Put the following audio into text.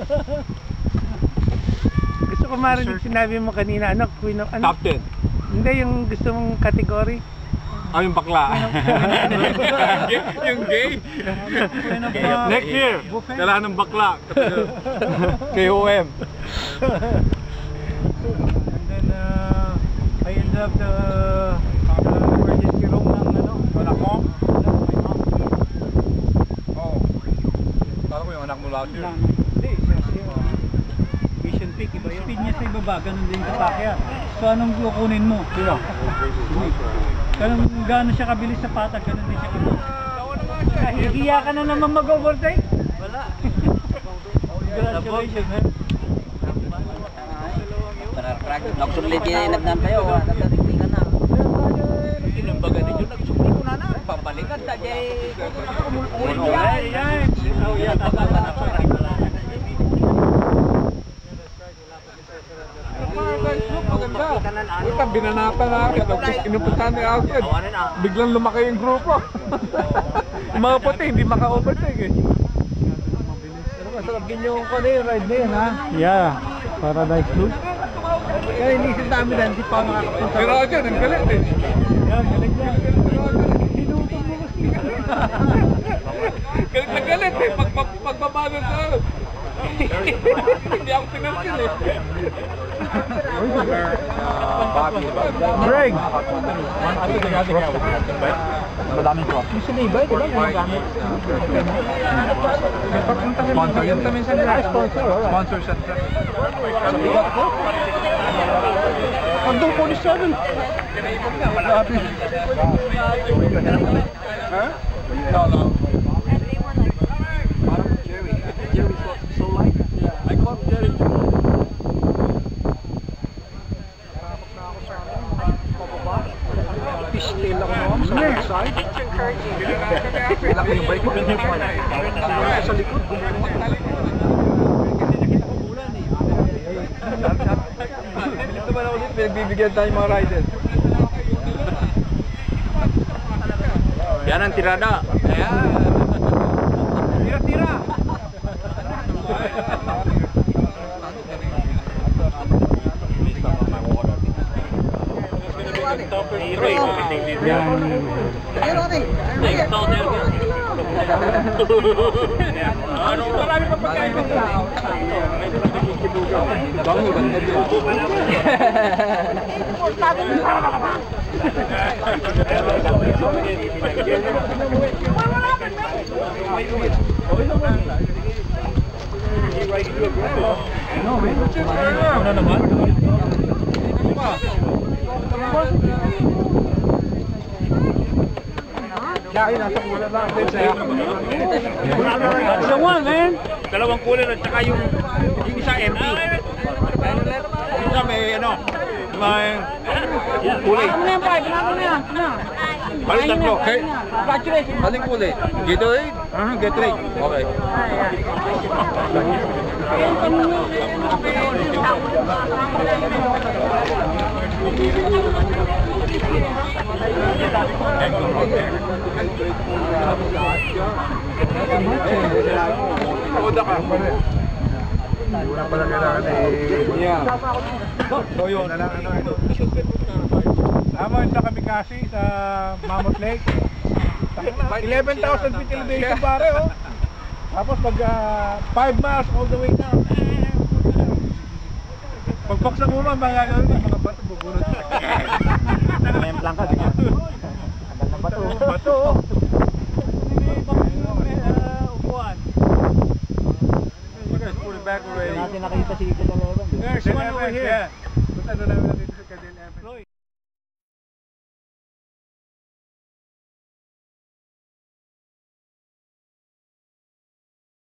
Gusto ko marinig sinabi mo kanina, ano, Queen of, ano? Top 10. Hindi, yung gusto mong category. Ah, yung bakla. Yung gay. Next year, kailangan ng bakla. KOM. And then I end up the emergency room ng ano, anak mo? Oo. Kala ko yung anak mo last year. Hindi, Vision Peak, iba yun. Speed niya sa ibaba, ganun din sa Pacquiao. So anong kukunin mo? Sino? Gano'n siya kabilis sa patag, ganun din siya kabilis. Hihiya ka na naman mag-overtake? Wala. Congratulations, man. Nagsulit yung nagnan tayo, nagtatikli ka na. Tinumbaga din yun, nagsulit ko na na. Pabalikan ta, jay. Yan. Oh, yan. Ito, binanata na agad. Inupuntahan ni Alfred. Biglang lumaki yung grupo. Yung mga puti, hindi maka-overtake eh. Pero masarap din yung ride na yun, ha? Yeah, Paradise Loop. Kaya inisip namin na hindi pa makakapunta. Si Roger, ang galit eh. Yan, galing yan. Hinutong mo kasi. Galit na galit eh. Pagbabago sa hindi ako pinansin eh. Greg! Madaming ko. Yung sinibay, di ba? Ginagamit. Sponsor yan. Sponsor siya. Andong po ni Seven. Ha? No. I caught Jerry. Fishtail ako naman sa side. Laki yung bike ko. Sa likod. Bilip naman ako dito, pinagbibigyan tayo mga riders. Yan ang tirada. Ayan. Tira-tira. Ano marami pa pagkain ng tao. Ano naman? Sa one, man. Dalawang kulay at saka yung isa empty. Yung isa may ano, may kulay. Ano na yan, pa? Ginagawa na yan. Balik tatlo. Okay. Congratulations. Aling kulay? Gatorade? Gatorade. Okay. Oda ka. Wala pala kailangan eh. So yun. Tama kami kasi sa Mammoth Lake. 11,000 feet elevation pare oh. Tapos pag 5 miles all the way down. Pagbaksak mo man mga bato bubulot. May plangka, di ba? Tagal ng bato. Bato. Upuan. You guys put it back already. Natin nakita si Kadalevan. There's one over here. Punta na namin natin sa Kadalevan.